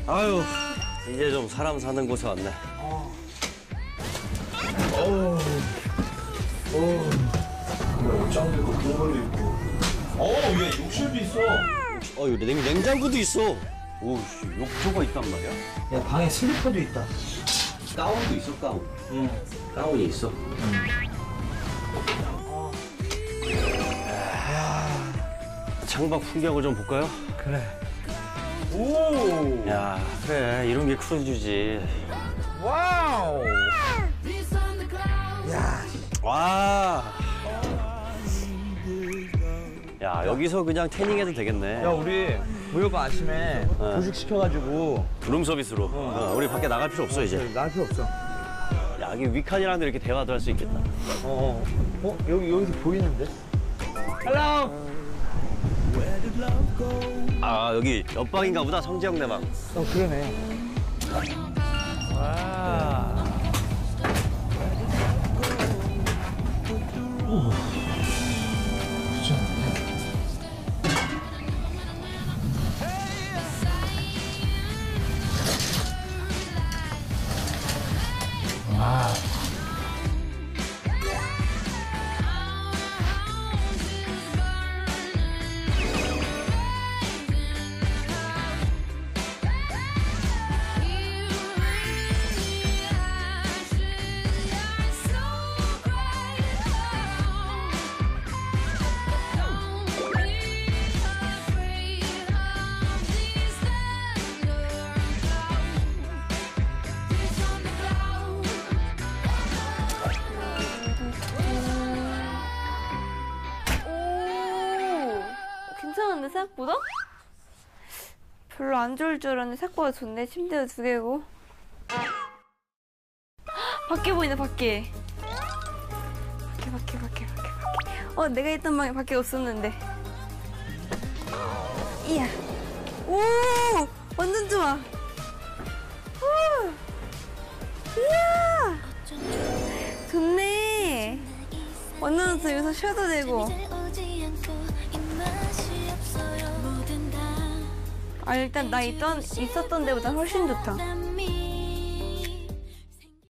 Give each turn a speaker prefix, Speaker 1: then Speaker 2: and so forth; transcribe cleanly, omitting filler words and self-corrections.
Speaker 1: 아유, 이제 좀 사람 사는 곳에 왔네.
Speaker 2: 옷장도 있고 공간도 있고. 위에 욕실도 있어.
Speaker 1: 여기 냉장고도 있어. 오, 씨, 욕조가 있단 말이야?
Speaker 2: 야, 방에 슬리퍼도 있다.
Speaker 1: 가운도 있어, 가운.
Speaker 2: 응.
Speaker 1: 가운이 있어. 창밖 풍경을 좀 볼까요?
Speaker 2: 그래. 오.
Speaker 1: 야, 그래. 이런 게 크루즈지.
Speaker 2: 와우. 야.
Speaker 1: 와. 야, 여기서 그냥 태닝해도 되겠네.
Speaker 2: 야, 우리 무조건 아침에 조식 시켜가지고
Speaker 1: 룸 서비스로. 우리 밖에 나갈 필요 없어, 이제.
Speaker 2: 나갈 필요 없어.
Speaker 1: 야, 여기 위칸이랑도 이렇게 대화도 할 수 있겠다.
Speaker 2: 여기서 보이는데? 헬로.
Speaker 1: 아, 여기 옆방인가 보다, 성지영네 방.
Speaker 2: 그러네. 와. 와.
Speaker 3: 괜찮은데 생각보다? 별로 안 좋을 줄 알았는데 생각보다 좋네. 침대도 2개고. 밖에 보이네, 밖에. 밖에. 내가 있던 방에 밖에 없었는데. 이야. 오! 완전 좋아. 오! 이야! 좋네. 완전 좋아. 여기서 쉬어도 되고. 일단 나 있었던 데보다 훨씬 좋다.